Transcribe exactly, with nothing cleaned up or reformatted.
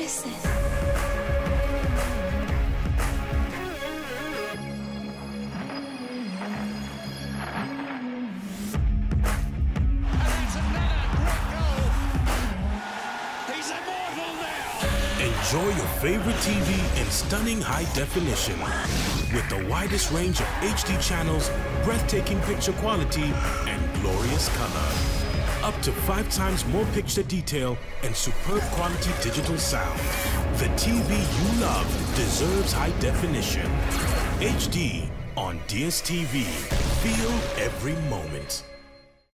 Listen. Enjoy your favorite T V in stunning high definition with the widest range of H D channels, breathtaking picture quality, and glorious color. Up to five times more picture detail and superb quality digital sound. The T V you love deserves high definition. H D on DStv. Feel every moment.